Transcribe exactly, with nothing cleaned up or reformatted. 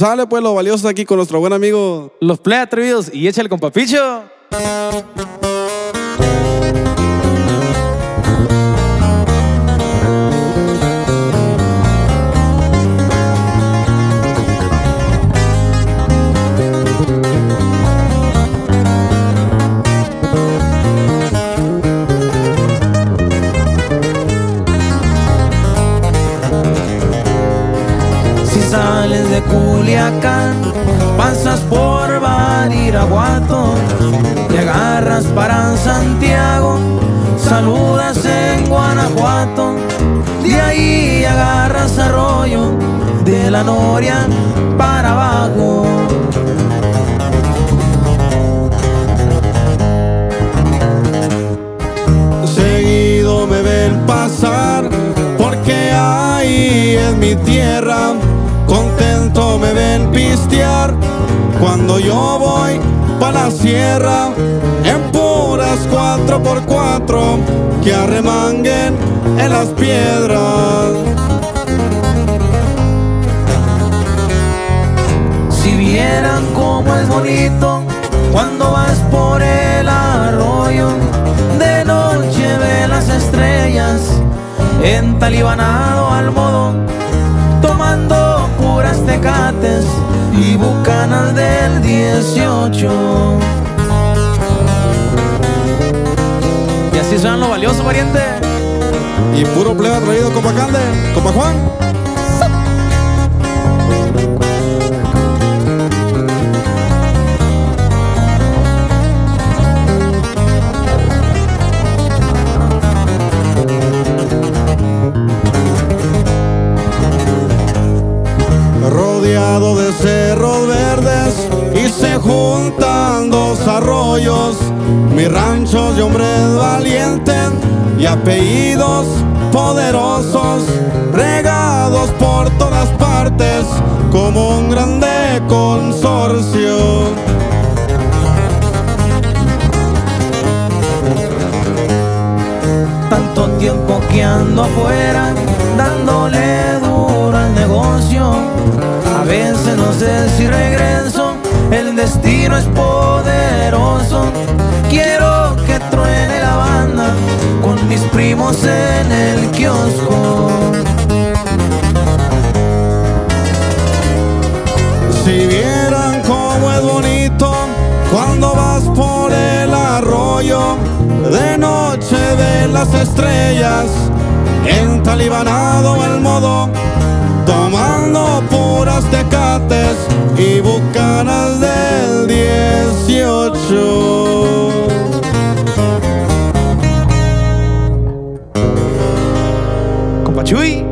sale pues lo valioso aquí con nuestro buen amigo Los Play Atrevidos y échale con Papicho. Sales de Culiacán, pasas por Badiraguato y agarras para Santiago, saludas en Guanajuato, de ahí agarras Arroyo, de la Noria para abajo. Seguido me ven pasar porque ahí es mi tierra. Contento me ven pistear cuando yo voy pa' la sierra en puras cuatro por cuatro que arremanguen en las piedras. Si vieran cómo es bonito cuando vas por el arroyo, de noche ve las estrellas entalibanado al modo, tomando puras tecates y bucanas del dieciocho. Y así suenan lo valioso, pariente. Y puro plebe traído, compa Cande, compa Juan. Rodeado de cerros verdes y se juntan dos arroyos, mis ranchos de hombres valientes y apellidos poderosos, regados por todas partes como un grande consorcio. Tanto tiempo que ando afuera, dándole duro al negocio, a veces no sé si regreso, el destino es poderoso. Quiero que truene la banda con mis primos en el kiosco. Si vieran cómo es bonito cuando vas por el arroyo, de noche ven las estrellas entalibanado al modo, tomando puras tecates y bucanas del dieciocho. Compa Chuy.